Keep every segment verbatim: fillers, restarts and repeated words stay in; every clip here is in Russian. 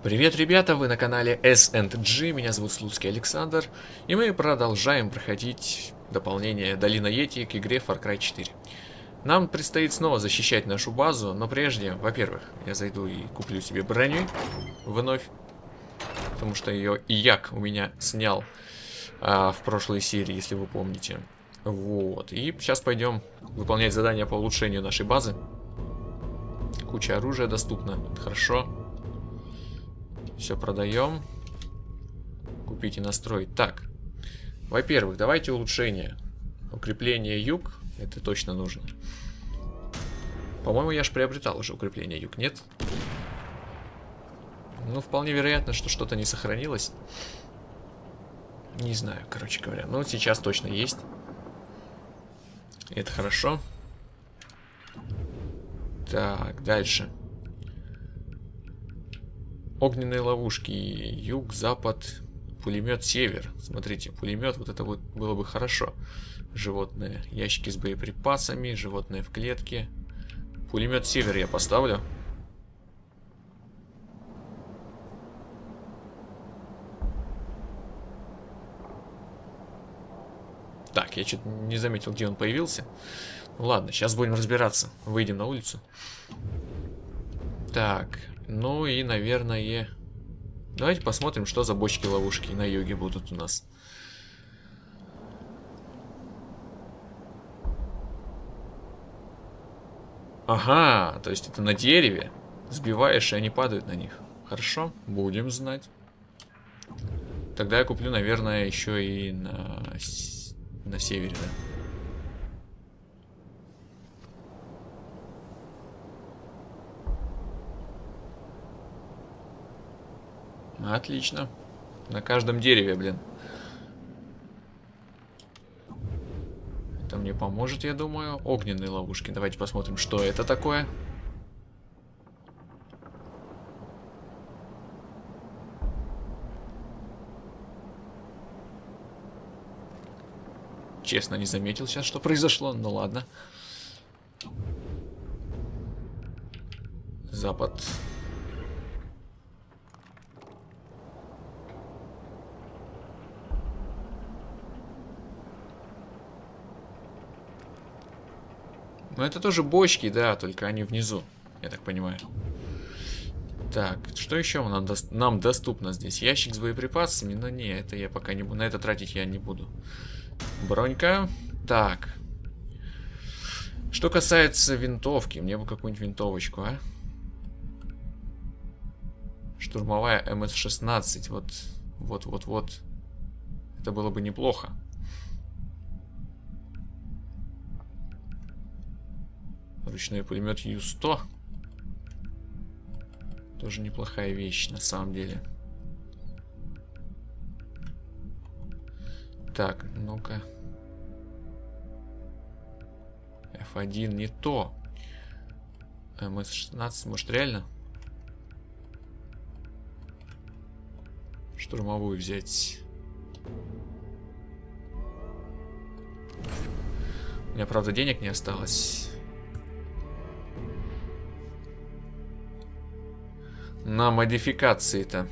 Привет, ребята, вы на канале эс энд джи, меня зовут Слуцкий Александр, и мы продолжаем проходить дополнение Долина Йети к игре Far Cry четыре. Нам предстоит снова защищать нашу базу, но прежде, во-первых, я зайду и куплю себе броню вновь, потому что ее и як у меня снял а, в прошлой серии, если вы помните. Вот, и сейчас пойдем выполнять задания по улучшению нашей базы. Куча оружия доступна, хорошо. Все продаем. Купить и настроить. Так, во-первых, давайте улучшение. Укрепление юг. Это точно нужно. По-моему, я же приобретал уже укрепление юг, нет? Ну, вполне вероятно, что что-то не сохранилось. Не знаю, короче говоря. Но сейчас точно есть. Это хорошо. Так, дальше. Огненные ловушки. Юг, запад, пулемет, север. Смотрите, пулемет, вот это вот было бы хорошо. Животные. Ящики с боеприпасами, животные в клетке. Пулемет север я поставлю. Так, я что-то не заметил, где он появился. Ну ладно, сейчас будем разбираться. Выйдем на улицу. Так, ну и, наверное... Давайте посмотрим, что за бочки-ловушки на юге будут у нас. Ага, то есть это на дереве. Сбиваешь, и они падают на них. Хорошо, будем знать. Тогда я куплю, наверное, еще и на, на севере, да. Отлично. На каждом дереве, блин. Это мне поможет, я думаю. Огненные ловушки. Давайте посмотрим, что это такое. Честно, не заметил сейчас, что произошло. Ну ладно. Запад. Ну, это тоже бочки, да, только они внизу, я так понимаю. Так, что еще нам, до... нам доступно здесь? Ящик с боеприпасами? Ну, не, это я пока не буду. На это тратить я не буду. Бронька. Так. Что касается винтовки, мне бы какую-нибудь винтовочку, а? Штурмовая эм эс шестнадцать. Вот, вот, вот, вот. Это было бы неплохо. Ручной пулемет ю сто. Тоже неплохая вещь, на самом деле. Так, ну-ка. эф один не то. эм эс шестнадцать, может, реально? Штурмовую взять. У меня, правда, денег не осталось. На модификации-то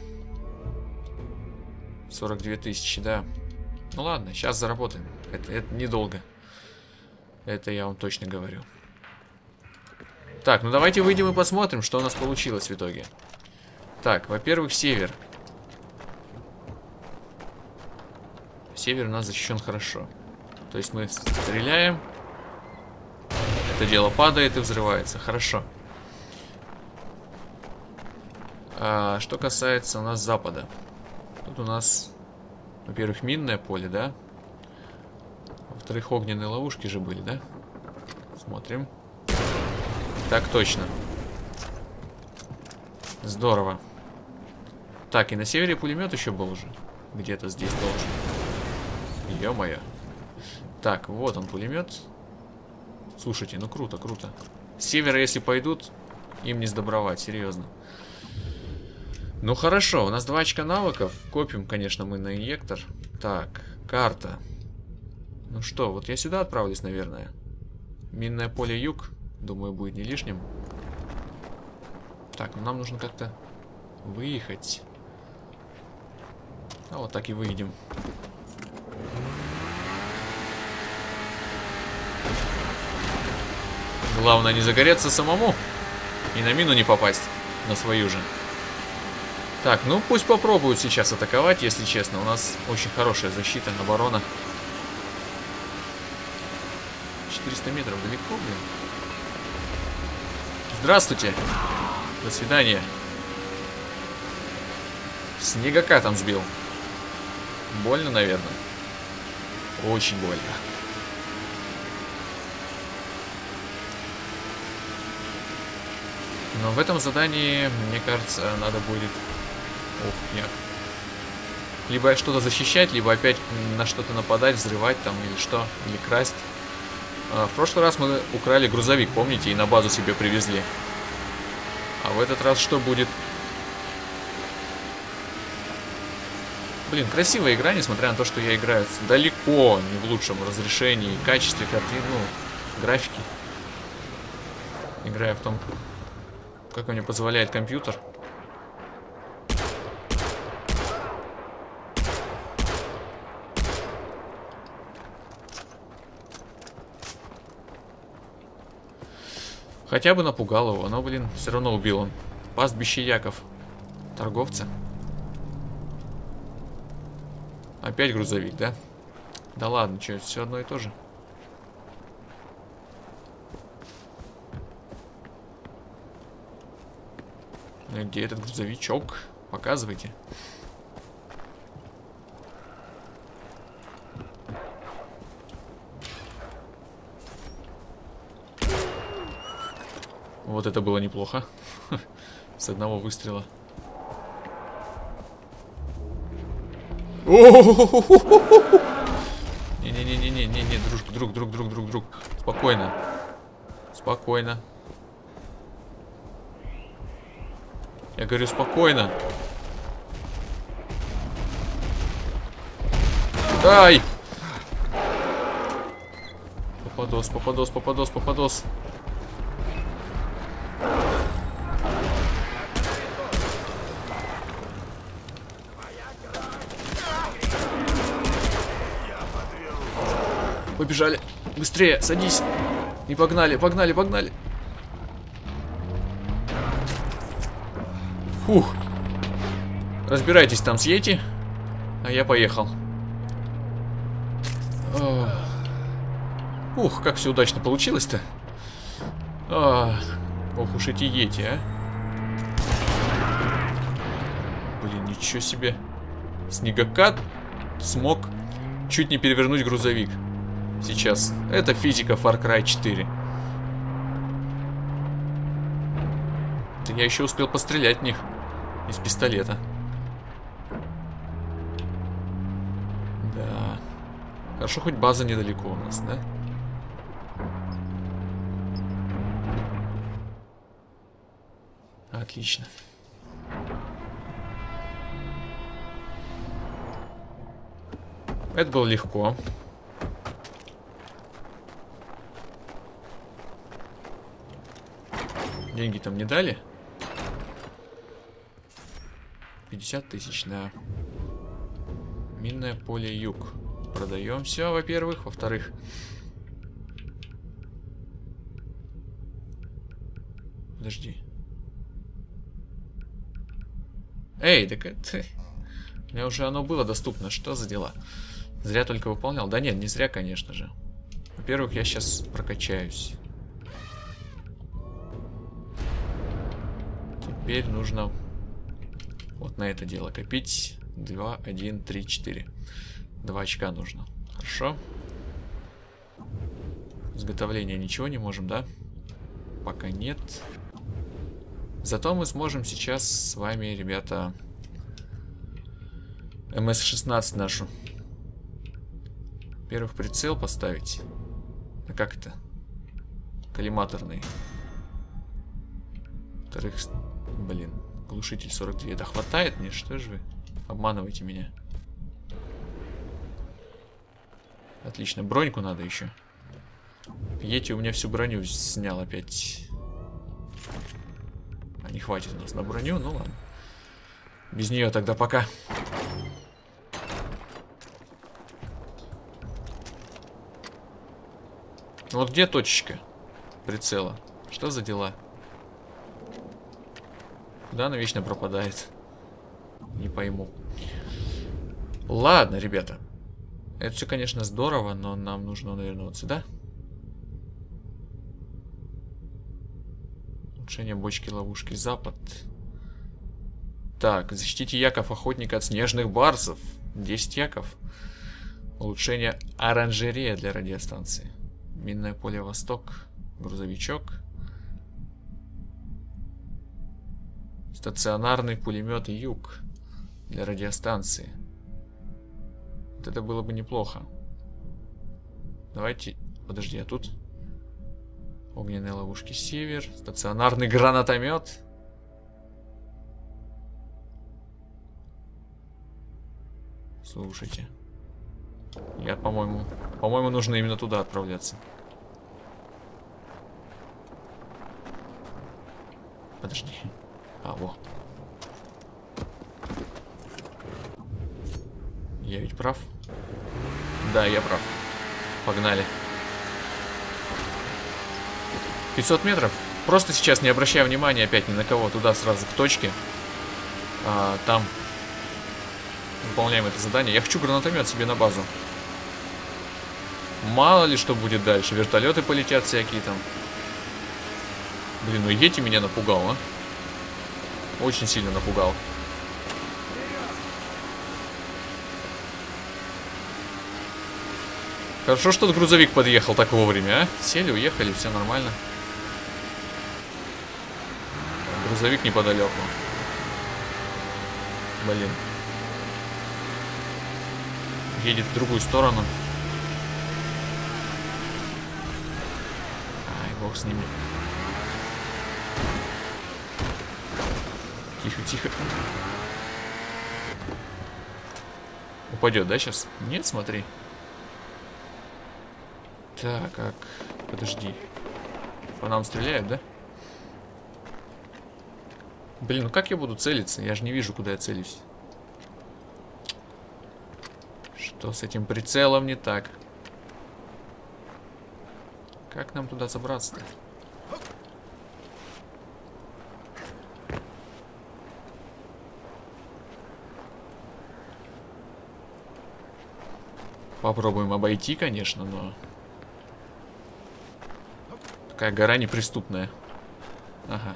сорок две тысячи, да. Ну ладно, сейчас заработаем. Это, это недолго. Это я вам точно говорю. Так, ну давайте выйдем и посмотрим, что у нас получилось в итоге. Так, во-первых, север. Север у нас защищен хорошо. То есть мы стреляем. Это дело падает и взрывается. Хорошо. А, что касается у нас запада. Тут у нас, во-первых, минное поле, да? Во-вторых, огненные ловушки же были, да? Смотрим. Так точно. Здорово. Так, и на севере пулемет еще был уже. Где-то здесь должен. Ё-моё. Так, вот он пулемет. Слушайте, ну круто, круто. С севера, если пойдут, им не сдобровать, серьезно. Ну хорошо, у нас два очка навыков. Копим, конечно, мы на инъектор. Так, карта. Ну что, вот я сюда отправлюсь, наверное. Минное поле юг, думаю, будет не лишним. Так, ну нам нужно как-то выехать. А вот так и выйдем. Главное не загореться самому и на мину не попасть, на свою же. Так, ну пусть попробуют сейчас атаковать, если честно. У нас очень хорошая защита, оборона. четыреста метров далеко, блин. Здравствуйте. До свидания. Снегокатом сбил. Больно, наверное. Очень больно. Но в этом задании, мне кажется, надо будет... Ох, нет. Либо что-то защищать, либо опять на что-то нападать, взрывать там, или что, или красть. А, в прошлый раз мы украли грузовик, помните, и на базу себе привезли. А в этот раз что будет? Блин, красивая игра, несмотря на то, что я играю далеко не в лучшем разрешении, качестве картин, ну, графики. Играю в том, как мне позволяет компьютер. Хотя бы напугал его, но, блин, все равно убил он. Пастбище Яков. Торговца. Опять грузовик, да? Да ладно, что, все одно и то же. Ну, где этот грузовичок? Показывайте. Вот это было неплохо. С одного выстрела. Не-не-не-не-не-не, друг, друг, друг, друг, друг, друг. Спокойно. Спокойно. Я говорю, спокойно. Ай! Попадос, попадос, попадос, попадос. Побежали. Быстрее, садись. И погнали, погнали, погнали. Фух. Разбирайтесь там с Йети. А я поехал. Ух, как все удачно получилось-то. Ох уж эти Йети, а. Блин, ничего себе. Снегокат смог чуть не перевернуть грузовик. Сейчас. Это физика Far Cry четыре. Да я еще успел пострелять в них из пистолета. Да. Хорошо, хоть база недалеко у нас, да? Отлично. Это было легко. Деньги там не дали? пятьдесят тысяч, да. Минное поле юг. Продаем все, во-первых. Во-вторых... Подожди. Эй, так это... У меня уже оно было доступно. Что за дела? Зря только выполнял. Да нет, не зря, конечно же. Во-первых, я сейчас прокачаюсь. Теперь нужно вот на это дело копить. два, один, три, четыре. Два очка нужно. Хорошо. Изготовление ничего не можем, да? Пока нет. Зато мы сможем сейчас с вами, ребята, эм эс шестнадцать нашу. Во-первых, прицел поставить. А как это? Коллиматорный. Во-вторых, блин, глушитель сорок два. Это хватает мне? Что же вы? Обманываете меня. Отлично, броньку надо еще. Йети у меня всю броню снял опять. А не хватит у нас на броню, ну ладно. Без нее тогда пока. Вот где точечка прицела? Что за дела? Куда она вечно пропадает? Не пойму. Ладно, ребята. Это все, конечно, здорово, но нам нужно, наверное, вот сюда. Улучшение бочки ловушки запад. Так, защитите яков охотника от снежных барсов. десять яков. Улучшение оранжерея для радиостанции. Минное поле восток. Грузовичок. Стационарный пулемет юг для радиостанции. Вот это было бы неплохо. Давайте... Подожди, а тут... Огненные ловушки север. Стационарный гранатомет. Слушайте. Я, по-моему... По-моему, нужно именно туда отправляться. Подожди. А, во. Я ведь прав? Да, я прав. Погнали. пятьсот метров. Просто сейчас не обращая внимания опять ни на кого. Туда сразу к точке. А, там выполняем это задание. Я хочу гранатомет себе на базу. Мало ли что будет дальше. Вертолеты полетят всякие там. Блин, ну Йети меня напугал, а? Очень сильно напугал. Хорошо, что грузовик подъехал так вовремя, а? Сели, уехали, все нормально. Грузовик неподалеку. Блин. Едет в другую сторону. Ай, бог с ними. Тихо, тихо. Упадет, да, сейчас? Нет, смотри. Так, как... Подожди. По нам стреляют, да? Блин, ну как я буду целиться? Я же не вижу, куда я целюсь. Что с этим прицелом не так? Как нам туда забраться-то? Попробуем обойти, конечно, но... Такая гора неприступная. Ага.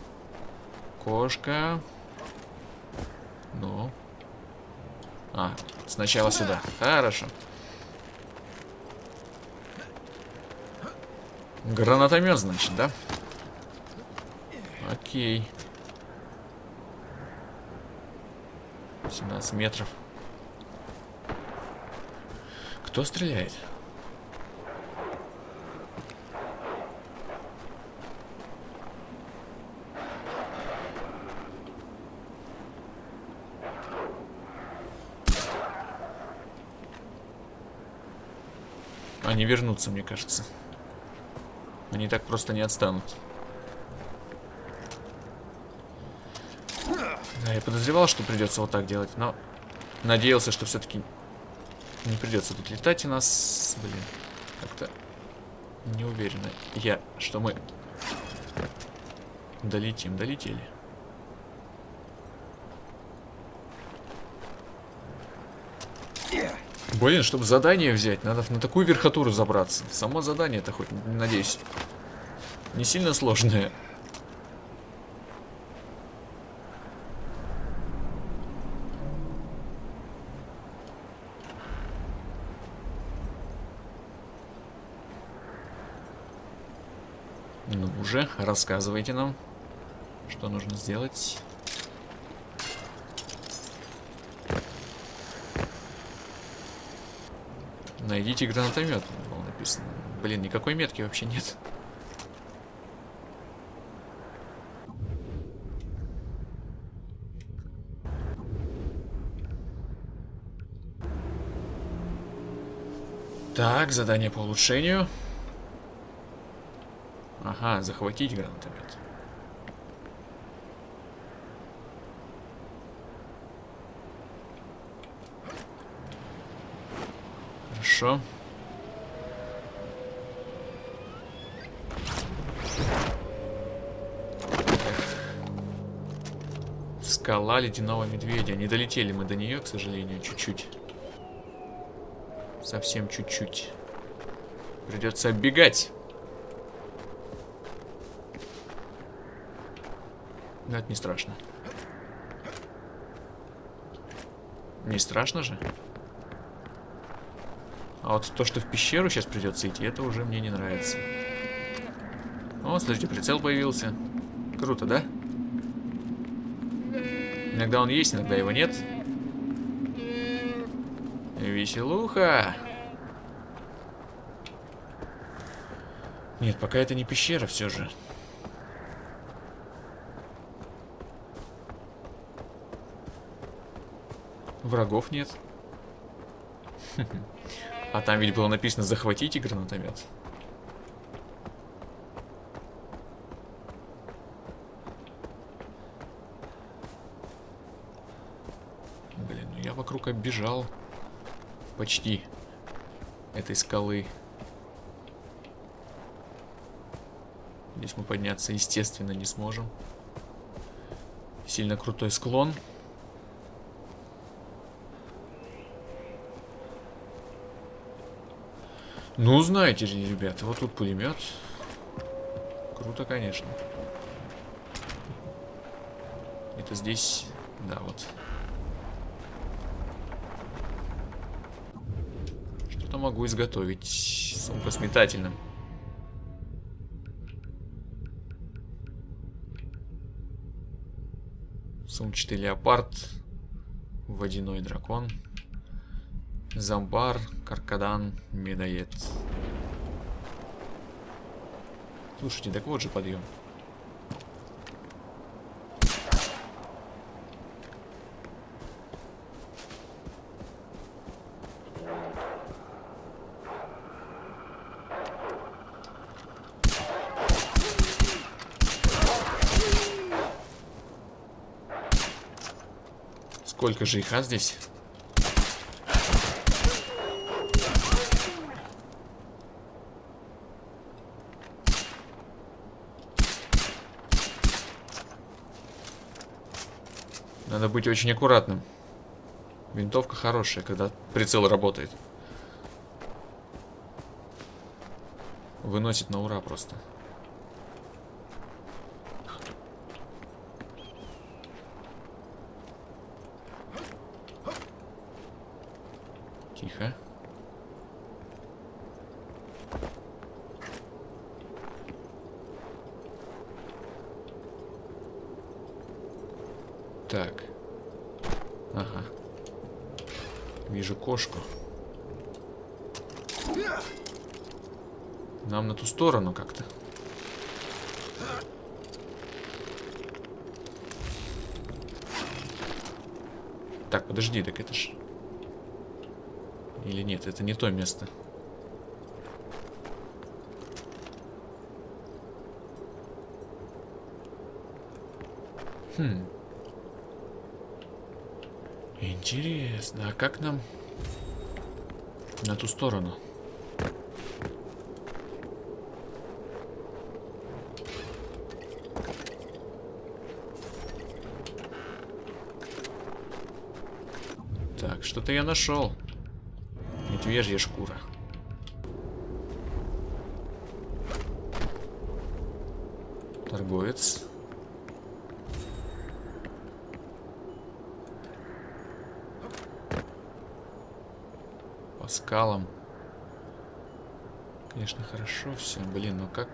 Кошка. Ну. А, сначала сюда. Хорошо. Гранатомет, значит, да? Окей. семнадцать метров. Кто стреляет? Они вернутся, мне кажется. Они так просто не отстанут. Да, я подозревал, что придется вот так делать, но надеялся, что все-таки не придется тут летать у нас. Блин, как-то не уверена я, что мы долетим. Долетели. Блин, чтобы задание взять, надо на такую верхотуру забраться. Само задание-то хоть, надеюсь, не сильно сложное. Ну уже, рассказывайте нам, что нужно сделать. Найдите гранатомет, было написано. Блин, никакой метки вообще нет. Так, задание по улучшению. Ага, захватить гранатомет. Хорошо. Скала ледяного медведя. Не долетели мы до нее, к сожалению, чуть-чуть. Совсем чуть-чуть. Придется оббегать. Но это не страшно. Не страшно же? А вот то, что в пещеру сейчас придется идти, это уже мне не нравится. О, смотрите, прицел появился. Круто, да? Иногда он есть, иногда его нет. Веселуха. Нет, пока это не пещера все же. Врагов нет. А там ведь было написано «захватите гранатомет». Блин, ну я вокруг оббежал почти этой скалы. Здесь мы подняться, естественно, не сможем. Сильно крутой склон. Ну, знаете же, ребята, вот тут пулемет. Круто, конечно. Это здесь, да, вот. Что-то могу изготовить. Сумка с метательным. Сумчатый леопард. Водяной дракон. Зомбар, каркадан, медоед. Слушайте, так вот же подъем. Сколько же их, а, здесь? Надо быть очень аккуратным. Винтовка хорошая, когда прицел работает. Выносит на ура просто. Тихо. Так. Ага. Вижу кошку. Нам на ту сторону как-то. Так, подожди, так это ж... Или нет, это не то место. Хм. Интересно, а как нам на ту сторону? Так, что-то я нашел. Медвежья шкура. Торговец. По скалам. Конечно, хорошо все. Блин, ну как?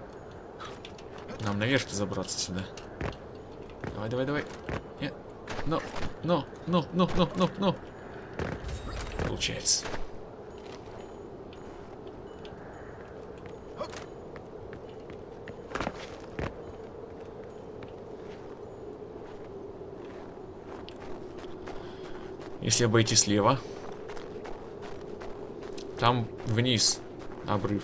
Нам наверх-то забраться сюда. Давай, давай, давай. Нет. Ну, ну, ну, ну, ну, ну, ну. Получается. Если обойти слева, там вниз обрыв.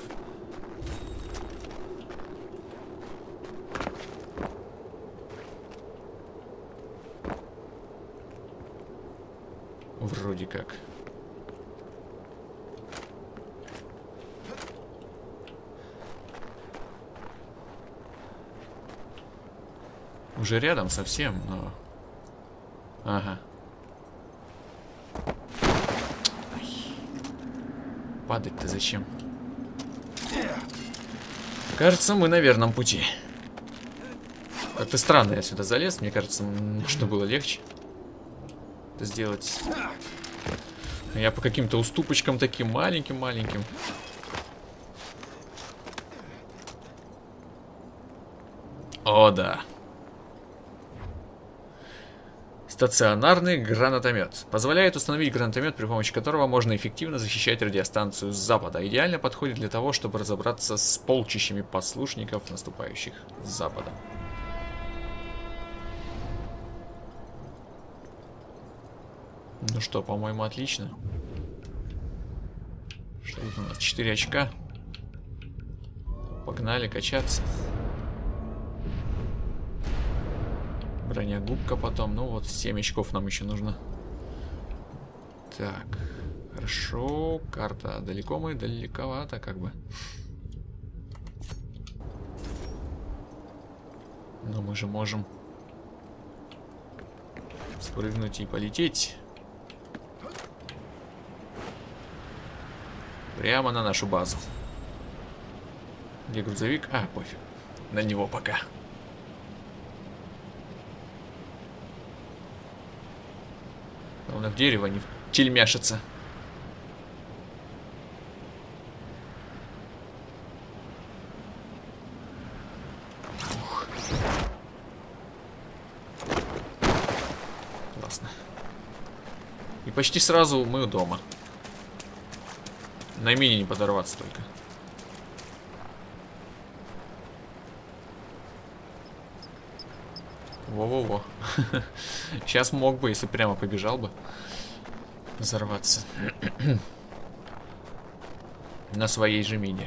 Вроде как. Уже рядом совсем, но... Ага. Падать-то зачем? Кажется, мы на верном пути. Как-то странно я сюда залез. Мне кажется, что было легче это сделать. Я по каким-то уступочкам таким маленьким-маленьким. О, да. Стационарный гранатомет. Позволяет установить гранатомет, при помощи которого можно эффективно защищать радиостанцию с запада. Идеально подходит для того, чтобы разобраться с полчищами послушников, наступающих с запада. Ну что, по-моему, отлично. Что тут у нас? четыре очка. Погнали качаться. Броня губка потом. Ну вот, семь очков нам еще нужно. Так. Хорошо. Карта. Далеко мы? Далековато как бы. Но мы же можем спрыгнуть и полететь. Прямо на нашу базу. Где грузовик? А, пофиг. На него пока. Он в дерево не тельмяшится. Ух. Классно. И почти сразу мы дома. На мини не подорваться только. Во-во-во. Сейчас мог бы, если прямо побежал бы, взорваться. На своей же мине.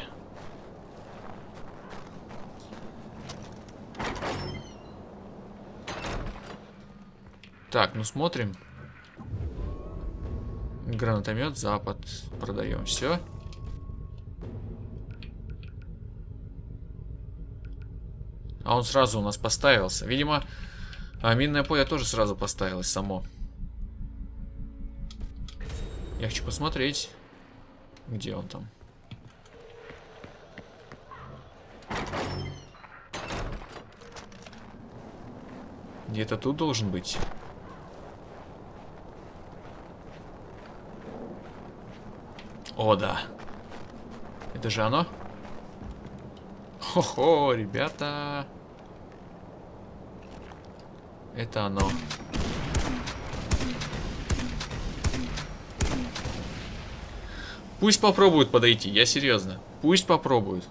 Так, ну смотрим. Гранатомет, запад. Продаем все. А он сразу у нас поставился. Видимо, а минное поле тоже сразу поставилось само. Я хочу посмотреть, где он там. Где-то тут должен быть. О, да. Это же оно? Хо-хо, ребята. Это оно. Пусть попробуют подойти, я серьезно. Пусть попробуют.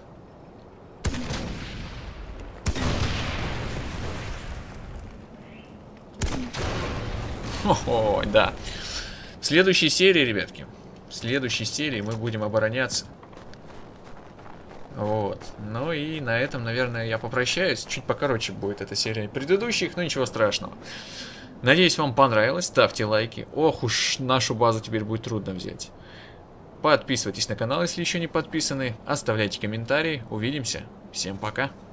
О, да. В следующей серии, ребятки, в следующей серии мы будем обороняться. Вот. Ну и на этом, наверное, я попрощаюсь. Чуть покороче будет эта серия предыдущих, но ничего страшного. Надеюсь, вам понравилось. Ставьте лайки. Ох уж, нашу базу теперь будет трудно взять. Подписывайтесь на канал, если еще не подписаны. Оставляйте комментарии. Увидимся. Всем пока.